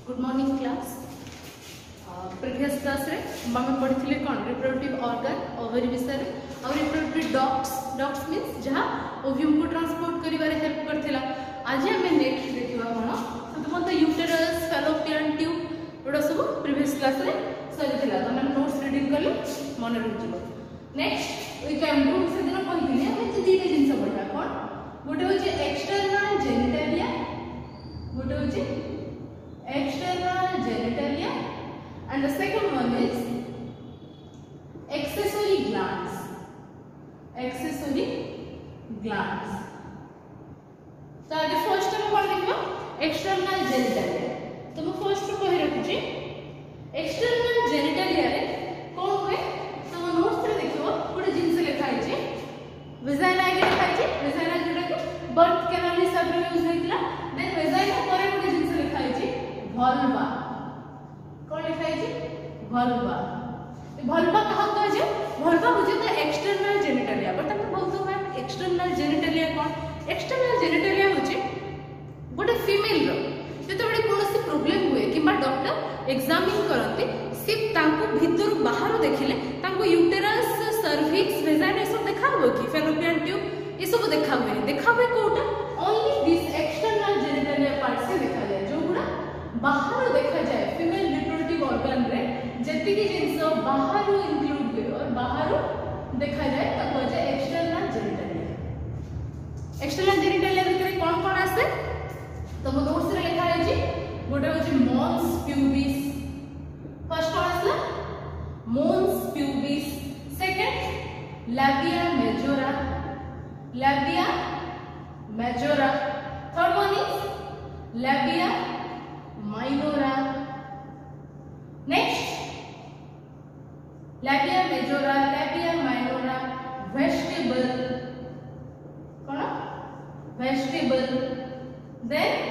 Good morning class. Previous class रे हम पढ़ी कौन रिप्रोडक्टिव ऑर्गन ओवरी विषय और रिप्रोडक्टिव डक्ट्स मीन्स जहाँ ओव्यूम को ट्रांसपोर्ट करिवारे हेल्प करथिला। आज हम नेक्स्ट देखिबा कोन प्रथमत यूटेरस फैलोपियन ट्यूब एडा सब प्रीवियस क्लास रे सरिथिला। तो हम नोट्स रीडिंग करले मन रहि जिवो। नेक्स्ट वी कैन डू से दिन कहिथिले हम दीटा जिंस पढा कोन गोटे होचे एक्सटर्नल जेनिटलिया, गोटे होचे external genitalia, and the second one is accessory glands. Accessory glands. तो आगे फर्स्ट में कौन देखो एक्सटर्नल जेनिटालिया। तो मैं फर्स्ट को ही रखुची एक्सटर्नल जेनिटालिया रे कौन हुए तो नोट्स रे देखिबो गोटे जिंस लिखा है वेजाइना आगे लिखा है वेजाइना जोटा कि बर्थ कैनाल हिसाब रे यूज होइतला। देन वेजाइना परे गोटे जिंस लिखा है भल्वा। कौन लिखा है भल्वा। भल्वा कहा कह जे भल्वा हो जे एक्सटर्नल जेनिटालिया। बट हम बोलतो मैम एक्सटर्नल जेनिटालिया कौन एक्सटर्नल जेनिटालिया हो जे गोटे फीमेल रो जते बडे कोनोसी प्रॉब्लम हुए किबा डॉक्टर एग्जामिन करते सिर्फ तांको भीतर बाहर देखिले तांको यूटेरस सर्विक्स वेजाइना सब देखाबो कि फैलोपियन ट्यूब ये सब देखाबे कोटा only this external genitalia part से देखा जाए जो गुडा बाहर देखा जाए फीमेल रिप्रोडक्टिव ऑर्गन रे जति की जिंस बाहर इंक्लूड हुए और बाहर देखा जाए तब हो जाए एक्सटर्नल जेनिटालिया। एक्सटर्नल जेनिटालिया भीतर कौन कौन आसे तो मो नोट्स रे लिखा है जी गोटे हो मॉन्स प्यूबिस। फर्स्ट कौन आसला mons pubis, second labia majora, labia majora, third one is labia minora, next labia majora, labia minora, vestibule कौन vestibule, then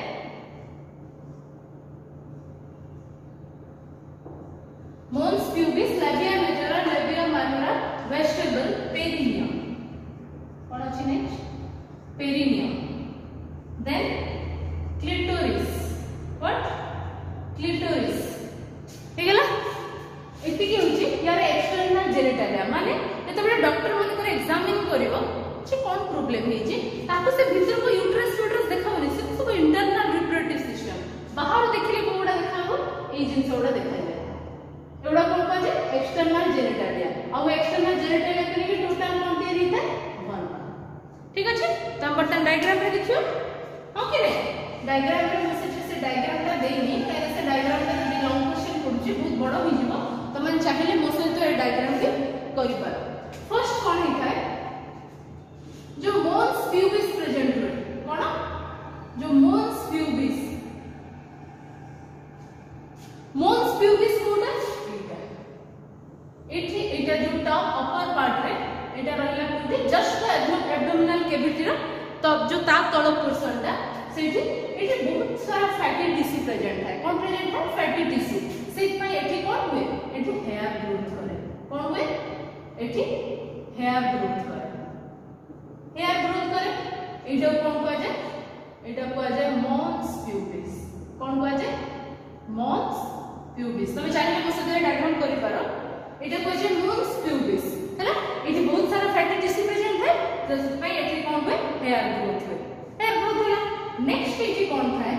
mons pubis, labia majora, labia minora, vestibule, perineum कौन अछि next perineum, then clitoris what clitoris. ठीक है एति की होची यार external जेनिटालिया माने जतबे डॉक्टर मन करे एग्जामिन करिवो जे कोन प्रॉब्लम हे जे ताको से भीतर को यूट्रस देखावनी से सब इंटरनल रिप्रोडक्टिव सिस्टम बाहर देखले कोडा देखाबो ए जिंस ओडा देखा जाय एडा कोन का जे एक्सटर्नल जेनिटालिया। अब एक्सटर्नल जेनिटालिया करी टोटल कोन तयारी है 1। ठीक अछि त हम बटन डायग्राम रे देखियो ओके रे डायग्राम रे से डायग्राम ता देनी काहे से डायग्राम ता যদি लॉन्ग क्वेश्चन पड़ुची बहुत बड़ हो जिवो त मन चाहिले मो सहित ए डायग्राम के करि पार। फर्स्ट कोन है जो मॉन्स प्यूबिस प्रेजेंट हुए कोन जो मॉन्स प्यूबिस कोडा एठी एटा जो टॉप अपर पार्ट रे एटा रहला कोठी जस्ट एब्डोमिनल कैविटी रो तब जो ता तळ पोर्शन ता सेठी एठी बहुत सारा फैटी टिश्यू प्रेजेंट है। कौन प्रेजेंट है फैटी टिश्यू से इतना एठी कौन हुए एठी हेयर ग्रोथ करे कौन हुए एठी हेयर ग्रोथ करे एटा कौन कह जाय एटा कह जाय मॉन्स प्यूबिस। कौन कह जाय मॉन्स प्यूबिस। तमे चाहे को सदे डायग्राम करि पारो एटा कह जाय मॉन्स प्यूबिस हैला एठी बहुत सारा फैटी टिश्यू प्रेजेंट है तो इसमें एठी कौन हुए हेयर ग्रोथ हुए हेयर ग्रोथ होला। नेक्स्ट एठी कौन थाए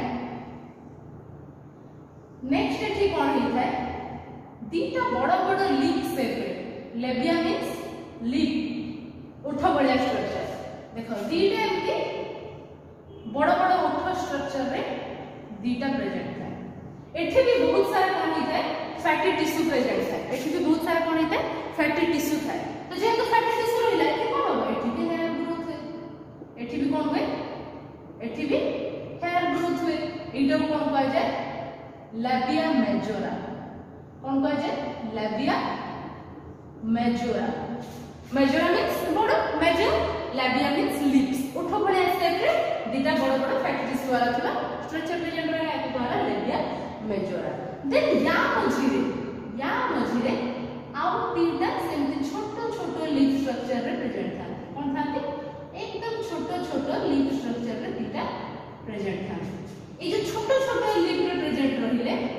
नेक्स्ट एठी कौन ही थाए दीटा बड़ बड़ लीफ शेप रे लेबिया मींस लीफ ओठ बळिया स्ट्रक्चर देखो दीटा एमती बड़ बड़ ओठ स्ट्रक्चर रे दीटा प्रेजेंट थाए। एठी भी बहुत सारा कौन ही थाए फैटी टिश्यू प्रेजेंट थाए एठी भी बहुत सारा कौन ही थाए फैटी टिश्यू थाए। तो जे तो फैटी टिश्यू रहला एठी कौन हो एठी भी हेयर ग्रोथ हुए एठी भी कौन हुए एठी भी हेयर ग्रोथ हुए इडो कौन कह जाय लैबिया मेजोरा। कौन कह जाय लैबिया मेजोरा। मेजोरा मींस बड़ मेजर लैबिया मींस लिप्स ओठ भलिया शेप रे दीटा बड़ बड़ फैटी टिश्यू वाला थला स्ट्रक्चर प्रेजेंट रहला एके द्वारा लैबिया मेजोरा। देन या मझिरे आउ तीनटा सेमति छोटो छोटो लीफ स्ट्रक्चर रे प्रेजेंट था। कौन थाते एकदम छोटो छोटो लीफ स्ट्रक्चर रे दीटा प्रेजेंट था। ए जो छोटो छोटो लीफ रे प्रेजेंट रहिले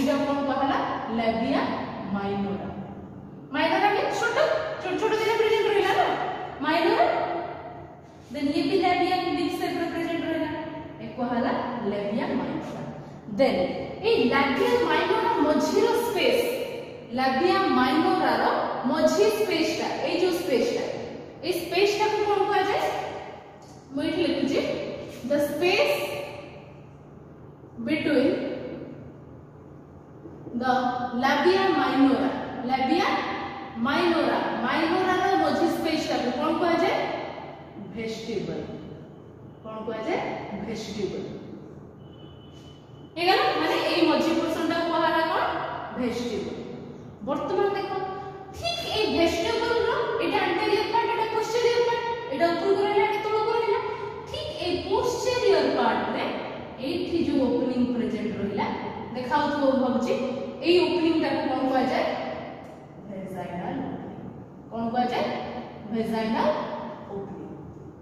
एटा कोन कहला लैबिया माइनोरा। माइनोरा में छोट छोट दिन प्रेजेंट रहला ना माइनोरा, देन ये भी लैबिया बिग से प्रेजेंट रहला एक कहला लैबिया माइनोरा। देन ए लैबिया माइनोरा मझीरो स्पेस, लैबिया माइनोरा रो मझी स्पेसटा ए जो स्पेसटा ए स्पेसटा को कोन कहै जाय मैं इठ लिखु छी the space between the labia minora, labia minora, minora रो मझी स्पेसटा को कोन कहै जाय वेस्टिबल, कोन कहै जाय वेस्टिबल। एगला माने ए मझी पोर्शनटा को कहला कोन वेस्टिबल। वर्तमान देखो ठीक ए वेस्टिबल रो एटा एंटीरियर पार्ट एटा पोस्टीरियर पार्ट, एटा ऊपर को रहला एटा तळ को रहला, ठीक ए पोस्टीरियर पार्ट रे एठी जो ओपनिंग प्रेजेंट रहला देखाउ तो भाबची ए ओपनिंग ता कोन कहै जाय वेजाइनल ओपनिंग, कोन कहै जाय वेजाइनल ओपनिंग।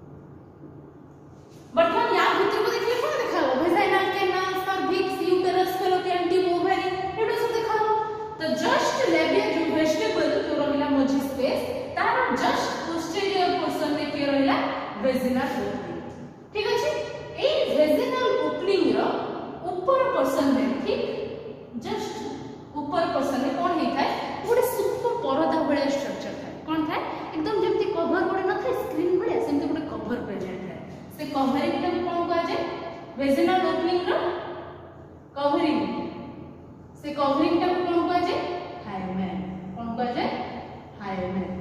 वर्तमान या भीतर को देखले कोन देखाओ vaginal canal, cervix, uterus, fallopian tube, ovary एटा सब देखाओ। तो जस्ट लैबिया जो वेस्टिबल जो रहला मझी स्पेस तार जस्ट पोस्टीरियर पोर्शन में के रहला वेजिनल ओपनिंग, ठीक अछि। ए वेजिनल ओपनिंग रो ऊपर पोर्शन में ठीक जस्ट ऊपर पोर्शन में कोन हे थाए गोटे सूक्ष्म परदा बळे स्ट्रक्चर थाए, कोन थाए एकदम जेमति कवर गोटे न थाए स्क्रीन बळे सेमति गोटे कवर प्रेजेंट थाए। से कवरिंग टा कोन कहै जाय वेजिनल ओपनिंग रो कवरिंग, से कवरिंग टा कोन कहै जाय हाइमेन, कोन कहै जाय हाइमेन।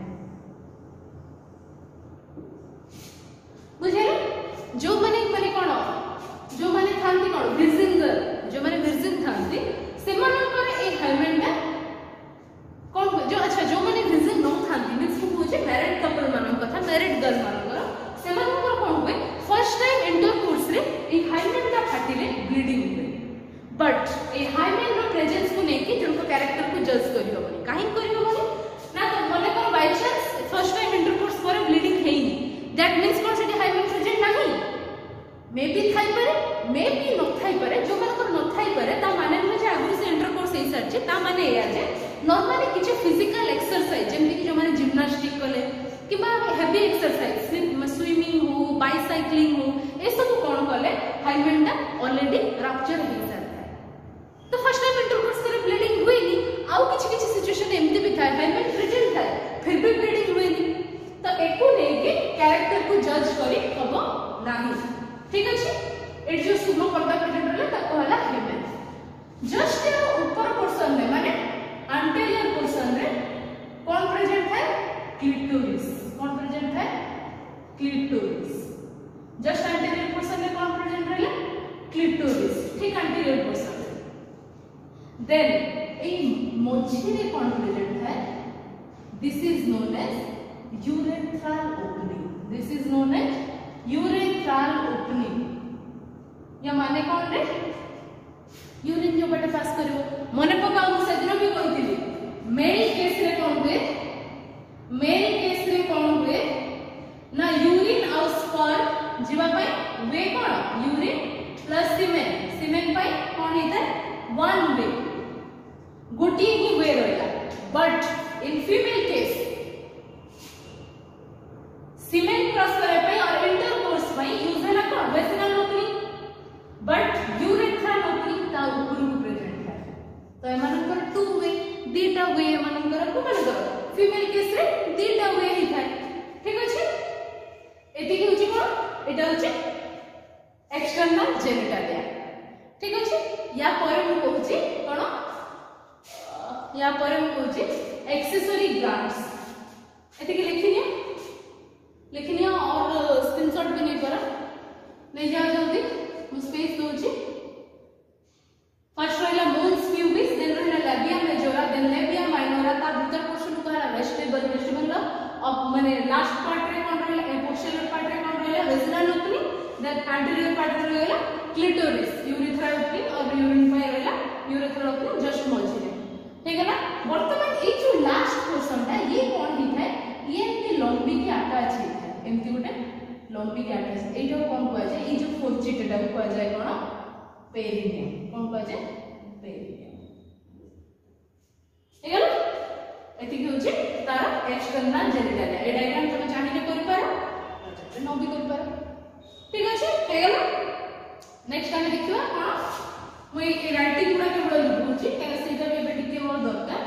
बुझे जो माने कोन जो माने थांती कोन विर्जिन गर्ल, जो माने विर्जिन थांती से मानकर ए हाइमेन टा कोन जो अच्छा जो माने विर्जिन न थांती मींस को होजे मैरिड कपल मानन कथा, मैरिड गर्ल मानकर से मानकर कोन होय फर्स्ट टाइम इंटरकोर्स रे ए हाइमेन टा फाटिले ब्लीडिंग हुए, बट ए हाइमेन रो प्रेजेंस को लेके जनको कैरेक्टर को जज करि होबनी, काहे करि होबनी ना तो मने कर by chance first time intercourse पर ब्लीडिंग हेई दैट मींस कोन से हाइमेन प्रेजेंट नाही, मे बी थाई पारे मे बी न थाई पारे, जो मानकर न थाई पारे ता माने न जे आगु से इंटरकोर्स हे सरचे ता माने या जे नॉर्मली किछ फिजिकल एक्सरसाइज जेमति कि जो माने जिम्नास्टिक कले किबा हेवी एक्सरसाइज स्विमिंग हो बाइसाइक्लिंग हो ए सब कोन कले हाइमेन टा ऑलरेडी रप्चर हे सरता है। तो फर्स्ट टाइम इंटरकोर्स करे ब्लीडिंग हुईनी, आउ किछ सिचुएशन एमति भी थाए हाइमेन प्रेजेंट थाए फिर भी ब्लीडिंग हुईनी, तो एको लेके कैरेक्टर को जज करी हबो नाही, ठीक अछि। एट जो सूक्ष्म पर्दा प्रेजेंट रहला ताको हला हाइमेन। जस्ट ऊपर पोर्शन में माने एंटीरियर पोर्शन रे कोन प्रेजेंट है क्लिटोरिस, कोन प्रेजेंट है क्लिटोरिस। जस्ट एंटीरियर पोर्शन में कोन प्रेजेंट रहला क्लिटोरिस, ठीक एंटीरियर पोर्शन में। देन ए मझी रे कोन प्रेजेंट है this is known as urethral opening, this is known as urethral opening. या माने कोन रे यूरिन जो बटे पास करिवो मने पकाउ से दिन भी कहिथिली मेल केस रे कोन हुए, मेल केस रे कोन हुए ना यूरिन और स्पर्म जीवा पई वे कोन यूरिन प्लस सीमेन, सीमेन पई कोन हेता वन वे गोटी ही वे रहला, but in female case semen cross करे पे और इंटरकोर्स पई यूज हैला कोन vaginal opening, but urethral opening ता ऊपर प्रेजेंट है। तो एमानकर टू वे दीटा वे एमानकर को मानकर फीमेल केस रे दीटा वे ही थाए, ठीक अछि। एति कि होची कोन एटा होची एक्सटर्नल जेनिटालिया, ठीक अछि। या परे मु कहूची कोन या परे मु कहूची एक्सेसरी ग्लैंड्स, एति कि लिखनिया और स्क्रीनशॉट भी नहीं करा नहीं जा जल्दी मु स्पेस दोची। फर्स्ट रहला मोल्स प्यूबिस, देन रहला labia majora, then labia minora, ता भीतर पोर्शन को कहला वेस्टिबल, वेस्टिबल अब माने लास्ट पार्ट रे कोन रहला पोस्टीरियर पार्ट रे कोन रहला vaginal opening, then anterior part रे रहला क्लिटोरिस, यूरेथ्रल ओपनिंग और यूरिन पाई रहला यूरेथ्रल ओपनिंग जस्ट मझी रे, ठीक है ना। वर्तमान ए जो लास्ट पोर्शन ता ये कोन ही थाए ये एमती लंबी के अटैच है, एमती गोटे लंबी के अटैच ए जो कोन कहै छै ए जो फोर्चिट एटा कहै छै कोन पेरिनियम, कोन कहै छै पेरिनियम। हेगल एति की होची तार एक्सटर्नल जेनिटालिया ए डायग्राम तुम चाहिए कर पारो अच्छा न भी कर पारो ठीक अछि हेगल नेक्स्ट आमे देखिबा कोन मुई ए राइटिंग गुडा केवल लिखुची काहे सेटा भी टिके मोर दरकार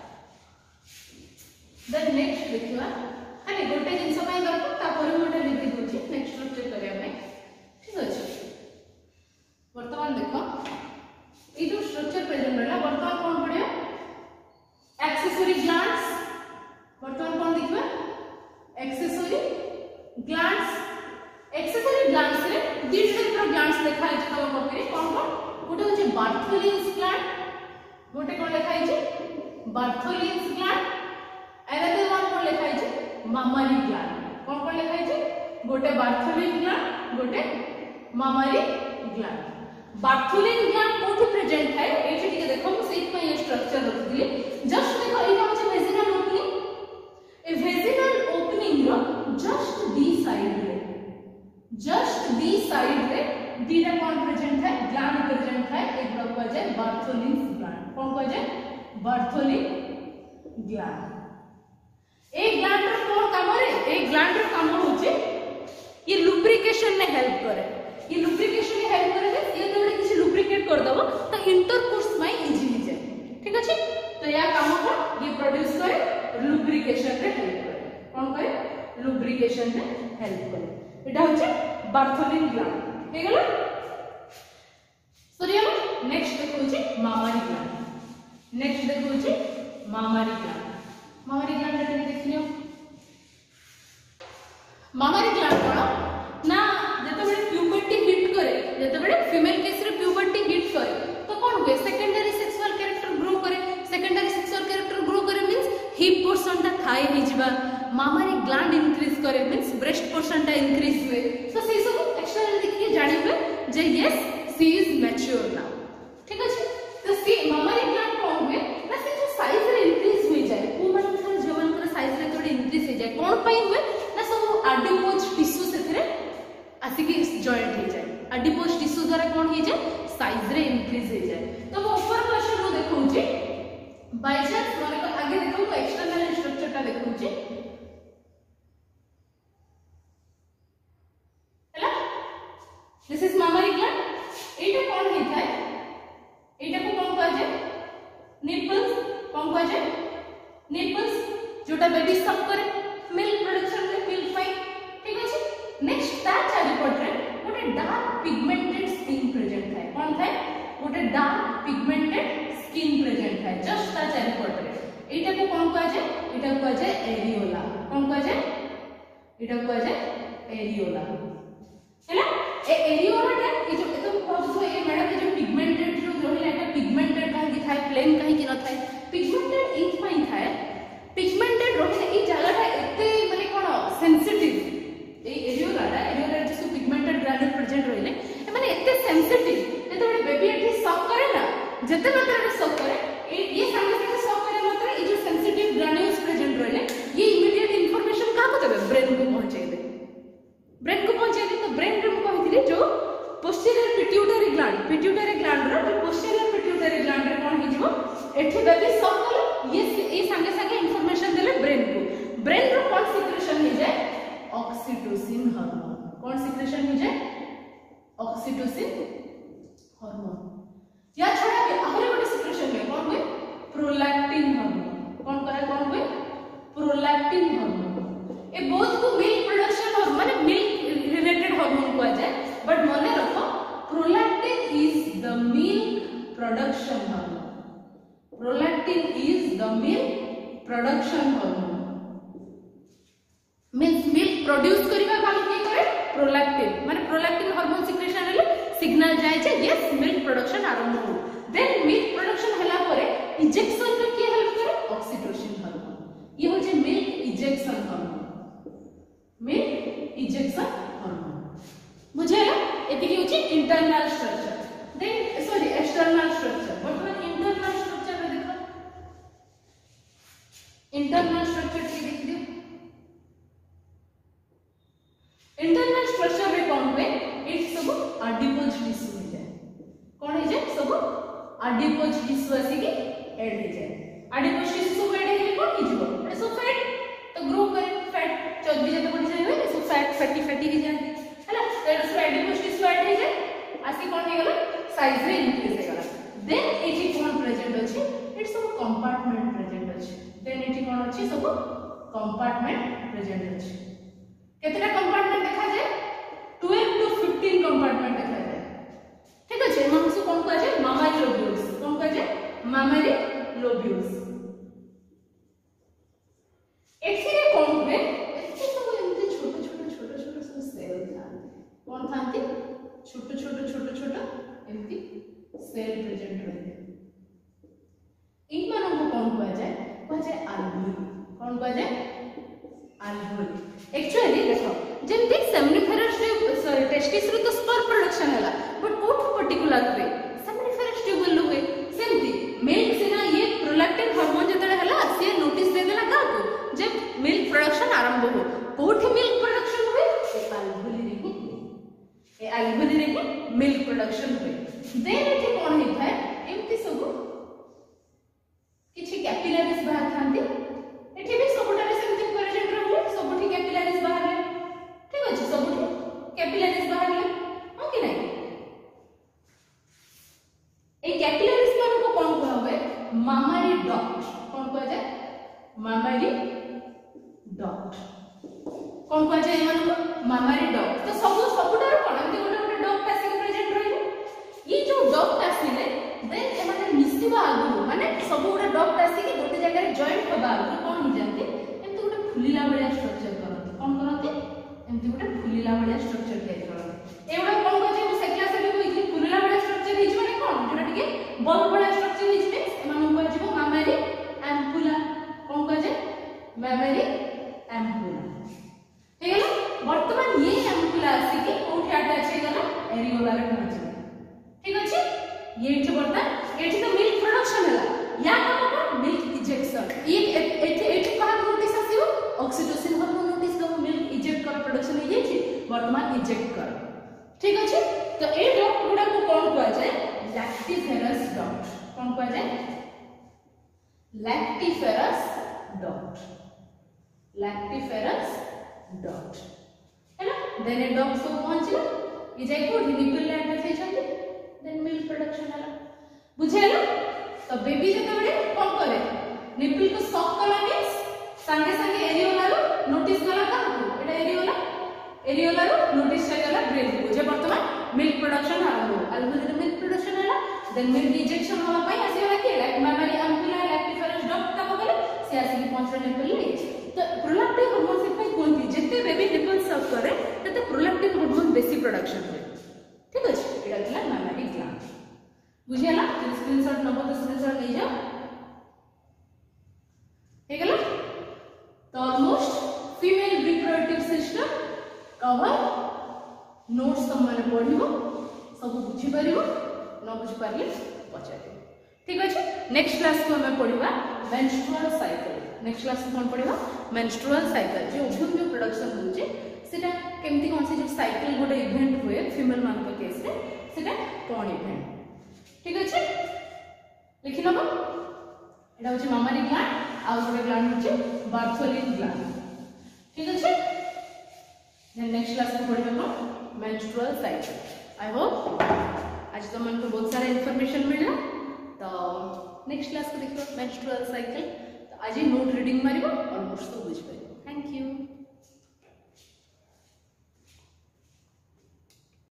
देन नेक्स्ट देखिबा अरे गोटे जिंस पय दरकार तापर मोटे लिखि दोची नेक्स्ट स्ट्रक्चर करिया में ठीक अछि वर्तमान देखो ए जो स्ट्रक्चर प्रेजेंट रहला वर्तमान कोन पडियो एक्सेसरी ग्लैंड्स वर्तमान कोन देखिबा एक्सेसरी ग्लैंड्स एक्सेसरी ग्लैंड्स रे दी टाइप रो ग्लैंड्स देखा है तम कॉपी कोन कोन गोटे होचे बार्थोलिन्स ग्लैंड गोटे कोन लिखा है बार्थोलिन्स ग्लैंड अनदर वन कोन लिखा है मामारी ग्लैंड कोन लिखा है गोटे बार्थोलिन ग्लैंड गोटे मामारी ग्लैंड बार्थोलिन ग्लैंड कोठी प्रेजेंट है एठी टिके देखो हम सेट में ये स्ट्रक्चर रखिली जस्ट देखो एटा होचे वेजिनल ओपनिंग ए वेजिनल ओपनिंग रो जस्ट दी साइड रे दीटा कोन प्रेजेंट है ग्लैंड प्रेजेंट है एक को कह जाय बार्थोलिन ग्लैंड कोन कह जाय बार्थोलिन ग्लैंड ए ग्लैंड रो कोन काम रे ए ग्लैंड रो काम होचे ये लुब्रिकेशन में हेल्प करे ये लुब्रिकेशन में हेल्प करे ये तो किसी लुब्रिकेट कर दबो तो इंटरकोर्स में इजी हो जाए ठीक अछि तो या काम को ये प्रोड्यूस करे लुब्रिकेशन रे हेल्प करे कोन करे लुब्रिकेशन में हेल्प करे एटा होचे बार्थोलिन ग्लैंड हे गेलो सॉरी हम नेक्स्ट देखो छी मामारी ग्लैंड नेक्स्ट देखो छी मामारी ग्लैंड एटा देखियो मामारी ग्लैंड कोन ना जते बडे प्यूबर्टी हिट करे जते बडे फीमेल केस रे प्यूबर्टी हिट करे तो कोन हुए सेकेंडरी सेक्सुअल कैरेक्टर ग्रो करे सेकेंडरी सेक्सुअल कैरेक्टर ग्रो करे मींस हिप पोर्शन ता थाई हे जिबा मामारी ग्लैंड इंक्रीज करे मींस ब्रेस्ट पोर्शन ता इंक्रीज हुए तो से सब एक्सटर्नल देखिए जानि हुए जे yes she is mature now ठीक अछि तो सी मामारी ग्लैंड कोन हुए ना से जो साइज रे इंक्रीज होई जाय को मन खान जवन कर साइज रे थोड़ी इंक्रीज हो जाय कोन पई हुए ना सब एडिपोज टिश्यू सेथरे आसिकी जॉइंट हो जाए एडिपोज टिश्यू द्वारा कोन हो जाए साइज रे इंक्रीज हो जाए तो वो ऊपर क्वेश्चन रो देखौ छी बाय चांस माने को आगे देखौ एक्सटर्नल स्ट्रक्चर ता देखौ छी हैला दिस इज मामारी ग्लैंड एटा कोन हे थाए एटा को कोन कह जाए निपल्स कोन कह जाए निपल्स जोटा बेबी सब करे मिल्क प्रोडक्शन में मिल्क पाई ठीक अछि नेक्स्ट ता चारिपट रे गोटे डार्क पिगमेंटेड स्किन प्रेजेंट है कोन थाए गोटे डार्क पिगमेंटेड स्किन प्रेजेंट है जस्ट ता चारिपट रे एटा को कोन कह जाए एटा को कह जाए एरियोला कोन कह जाए एटा को कह जाए एरियोला हैला ए एरियोला टा ए जो एकदम कहबो ए मैडम ए जो पिगमेंटेड जो रहला एटा पिगमेंटेड काहे कि थाए प्लेन काहे कि न थाए पिगमेंटेड इन पाई थाए पिगमेंटेड रहले ए जगह एते माने कोन सेंसिटिव ए एरियोला जो पिगमेंटेड ग्रैन्युल प्रेजेंट रहले ए माने एते सेंसिटिव जते बडे बेबी एठी शॉक करे ना जते मात्रा रे शॉक करे ये संगे संगे शॉक करे मात्रा ए जो सेंसिटिव ग्रैन्युल्स प्रेजेंट रहले ये इमीडिएट इंफॉर्मेशन का को देबे ब्रेन को पहुंचाई दे तो ब्रेन रे कहथिले जो पोस्टीरियर पिट्यूटरी ग्लैंड रो जो पोस्टीरियर पिट्यूटरी ग्लैंड रे कोन हिजबो एठी बेबी शॉक करे ये संगे संगे इंफॉर्मेशन देले ब्रेन रो कोन सिक्रेशन हो जाए ऑक्सीटोसिन हार्मोन कौन सिक्रेशन हो जाए ऑक्सीटोसिन हार्मोन या छोड़ा के आहुरी गोटे सिक्रेशन है कौन हुए प्रोलैक्टिन हार्मोन कौन करे कौन हुए प्रोलैक्टिन हार्मोन ए बोथ को मिल्क प्रोडक्शन हार्मोन माने मिल्क रिलेटेड हार्मोन को जाए बट मने रखो prolactin is the milk production hormone prolactin is the milk production hormone means milk produce करिवा काम के करे प्रोलैक्टिन माने प्रोलैक्टिन हार्मोन सिक्रेशन हेले सिग्नल जाय जे यस मिल्क प्रोडक्शन आरंभ हो देन मिल्क प्रोडक्शन हला परे इंजेक्शन रे के हेल्प करे ऑक्सीटोसिन हार्मोन ये हो जे milk injection hormone milk injection hormone बुझेला एति हो जे internal structure then sorry external structure वर्तमान इंटरनल स्ट्रक्चर रे देखो इंटरनल स्ट्रक्चर के देख दियो इंटरनल स्ट्रक्चर रे कोन हुए इट सब एडिपोज टिश्यू हो जाए कोन हो जाए सब एडिपोज टिश्यू आसी के ऐड हो जाए आडिपोज टिश्यू सब एडे हेले कोन ही जीवो एटा सब फैट तो ग्रो करे फैट चर्बी जते बढ़ी जाय ए सब फैटी ही जाय हला एटा सब आडिपोज टिश्यू ऐड हे जाय आसी कोन हे गला साइज रे इंक्रीज हे गला देन एठी कोन प्रेजेंट अछि इट सब कंपार्टमेंट प्रेजेंट अछि देन एठी कोन अछि सब कंपार्टमेंट प्रेजेंट अछि केतेटा कंपार्टमेंट देखा जाय 12 टू 15 कंपार्टमेंट देखा जाय ठीक अछि हमसु कोन कहै छै मामारी लोब्यूल्स कोन कहै छै मामारी लोब्यूल्स एथिरे कोन हुए एथि सब एमति छोट सब सेल थांती कोन थांती छोट एमति सेल प्रेजेंट रहते इन मानन को कोन कहै छै आल्वेओली कोन कहै छै आल्वेओली एक्चुअली देखो जेमति सेमिनिफेरस ट्यूब टेस्टिस रो तो स्पर्म प्रोडक्शन हैला बट कोठ पर्टिकुलर वे सेमिनिफेरस ट्यूब हुए सेमति मिल्क सिना ये प्रोलैक्टिन हार्मोन जतडे हैला से नोटिस दे देला का को जब मिल्क प्रोडक्शन आरंभ हो कोठ मिल्क प्रोडक्शन हुए ए आल्वेओली रे ही मिल्क प्रोडक्शन हुए देन एठी कोन हे थाए एमति सब किछि कैपिलरीज बाहर थांती एठी भी सबटारे सेमति प्रेजेंट रहले सबठी कैपिलरीज बाहर ठीक अछि सबठी कैपिलरीज बाहर हो कि नहीं ए कैपिलरीज मान को कोन कहबे मामारी डक्ट कोन कह जाय मामारी डक्ट कोन कह जाय मान को मामारी डक्ट तो सबटारे कोन एमति गोटे डक्ट आसी प्रेजेंट रहले ये जो डक्ट आसीले देन ए माने मिसिबा आगु माने सब गोटे डक्ट आसी कि गोटे जगह रे जॉइंट होबा आगु कोन हो जानते एमति गोटे फुलीला बलिया स्ट्रक्चर करते कोन करते एमति गोटे फुलीला बलिया स्ट्रक्चर क्रिएट करते एवडा कोन कहै छै से क्लास रे कोइ फुलीला बलिया स्ट्रक्चर हिज माने कोन जोटा टिके बल बलिया स्ट्रक्चर हिज में एमान को जिवो मामारी एम्पुला कोन कहै छै मामारी एम्पुला हे गेला वर्तमान ये एम्पुला आसी कि कोठी अटैच हे गेला एरियोला रे पहुंची ठीक अछि ये एठी वर्तमान एठी तो मिल्क प्रोडक्शन हैला या काम मिल्क इजेक्शन ये एठी कहा नोटिस आसीबो ऑक्सीटोसिन हार्मोन नोटिस दबो मिल्क इजेक्ट कर प्रोडक्शन हे जे वर्तमान इजेक्ट कर ठीक अछि तो ए डक्ट गुडा को कोन कहै छै लैक्टिफेरस डक्ट कोन कहै छै लैक्टिफेरस डक्ट हैला देन ए डक्ट सब पहुंचला ई जाय को निपल लैंड थे छथि देन मिल्क प्रोडक्शन हैला बुझेला तो बेबी जते बडे कोन करे निपल को सॉक कला मींस संगे संगे एरियोला रो नोटिस कला का एटा एरियोला रो नोटिस चला ब्रेन को जे वर्तमान मिल्क प्रोडक्शन आरंभ हो आल्वेओली मिल्क प्रोडक्शन हैला देन मिल्क इंजेक्शन होला पई आसीला के मामारी एम्पुला लैक्टिफेरस डक्ट का बगले से आसी की पहुंचले निपल ले तो प्रोलैक्टिन हार्मोन से पई कोनती जते बेबी निपल सर्व करे तते प्रोलैक्टिन हार्मोन बेसी प्रोडक्शन होय ठीक अछि एटा दिला मामारी ग्लैंड बुझियाला स्क्रीनशॉट नबो तो स्क्रीनशॉट ले जाओ हे गेला तो almost female reproductive system cover notes तो माने पढिबो सब बुझी परिबो न बुझी पारले पचारिबो ठीक अछि नेक्स्ट क्लास को हम पढिबा मेंस्ट्रुअल साइकिल नेक्स्ट क्लास में पढिबा मेंस्ट्रुअल साइकिल जे ओभ्यूम जो प्रोडक्शन होचे सेटा केमती कोन से जो साइकिल गोटे इवेंट हुए फीमेल मान के केस रे सेटा कोन इवेंट ठीक अछि लिखि नबो एटा होची मामारी ग्लैंड आ गोटे ग्लैंड होची बार्थोलिन ग्लैंड ठीक अछि देन नेक्स्ट क्लास में पढिबा मेंस्ट्रुअल साइकिल आई होप आज तो मन को बहुत सारा इंफॉर्मेशन मिलला तो नेक्स्ट क्लास को देखिबा मेंस्ट्रुअल साइकिल तो आज नोट रीडिंग मारिबो ऑलमोस्ट तो